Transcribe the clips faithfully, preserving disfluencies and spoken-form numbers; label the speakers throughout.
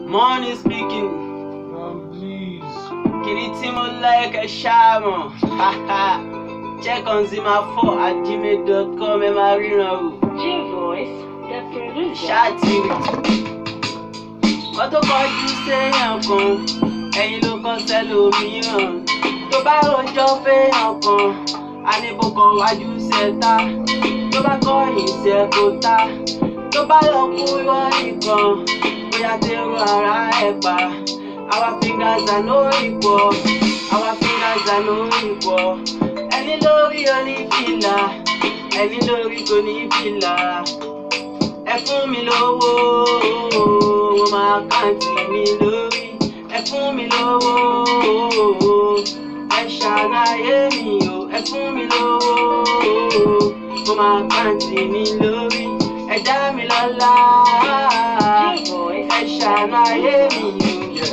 Speaker 1: Money speaking.
Speaker 2: Um, please.
Speaker 1: Kini tí mo like ẹ ṣáà mọ̀. Check on zima four at gmail dot com ẹ máa ríran o.
Speaker 3: G-Voice, the producer.
Speaker 1: Ṣáàtì wọ́n tó kọjú séèyàn kan, ẹ̀yin ló kọ́ sẹ́lòmíràn. Tó bá rojọ́ féèyàn kan, a ní bó kọ wájú sẹ́ta. Tó bá kọ̀yìn sẹ́ kó ta. Tó bá lọ kú irọ́ nìkan, bóyá tẹ́rù ara ẹ̀ pa. Our fingers are no equal, our fingers are no equal. Ẹni lórí onífìlà, ẹni lórí kò ní fìlà. Ẹ fún mi lówó, wọ́n máa kàǹtì mi lórí. Ẹ fún mi lówó, ẹ ṣàlàyé mi o. Ẹ fún mi lówó, wọ́n máa kàǹtì mi lórí. Ẹ dá mi lọ́lá, ẹ ṣàlàyé mi o.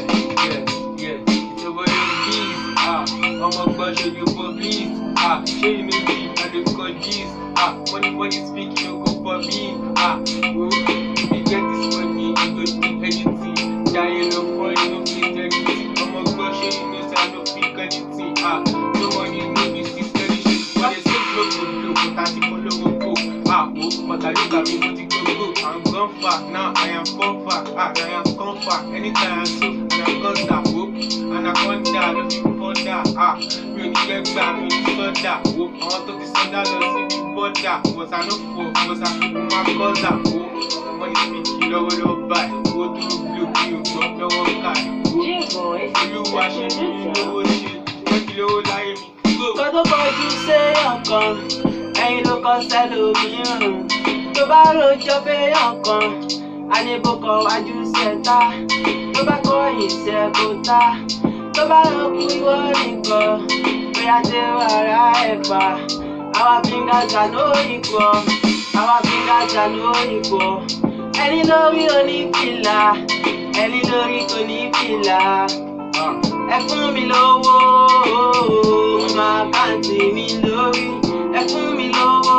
Speaker 2: I'ma bust you for beats. Ah, show you me deep, I dey call G's. Ah, money, money speaking, no go for me. Ah, bro, if you get this money, you go do anything. Die no for you, no fit anything. I'ma bust you, you know, say I no pick anything. Ah, no money, no business, any shit. But they say blow go blow, but I see follow go go. Ah, oh, but I look at me, but it go go. I'm gone far, now I am gone far. Ah, I am gone far. Anytime I so, and I'm gone stop, oh, and I can't die, no people. Ah, mi ò ní fẹ́ gbà mí ní sọ́dà wo àwọn tó ti sọ́dà lọ síbi bọ́dà wọ́sà ló fò wọ́sà mo máa kọ́sà wo wọ́n ní speaking lọ́wọ́lọ́wọ́ báyìí owó dúró bí òbí ògbọ́n lọ́wọ́ káàdì wo olúwa ṣe ní lówó ṣe wọ́n ti lówó láyé mi.
Speaker 1: Kó tó kọjú séèyàn kan, ẹ̀yin ló kọ́ sẹ́lòmíràn. Tó bá rojọ́ féèyàn kan, a ní bó kọ wájú sẹ́ta. Tó bá kọ̀yìn sẹ́ kó ta. Tó bá lọ kú ìwọ nìkan, bóyá tẹ́rù ara ẹ̀ pa. Our fingers are no equal, our fingers are no equal. Ẹni lórí onífìlà, ẹni lórí kò ní fìlà. Ẹ fún mi lówó, mo máa kàǹtì mi lórí. Ẹ fún mi lówó,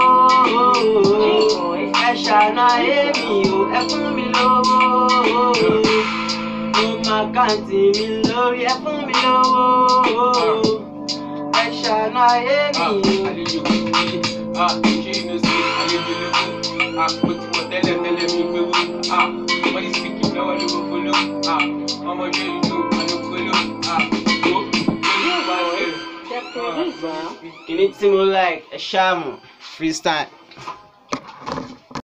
Speaker 1: ẹ ṣàlàyé mi o. Ẹ fún mi lówó, kàǹtì mi lórí. Ẹ fún mi lówó, ẹ ṣàlàyé mi o.
Speaker 2: Àlejò kìí ah ṣé inú sí àlejò lóko ah mo ti wọ tẹ́lẹ̀ tẹ́lẹ̀ mi gbé wó ah wọ́n ti speak lọ́wọ́ lówó folo ah ọmọdé ìlú alókòló ah wo olùwà rẹ̀.
Speaker 1: Kini tí mo like ẹ ṣáà mọ̀ freestyle.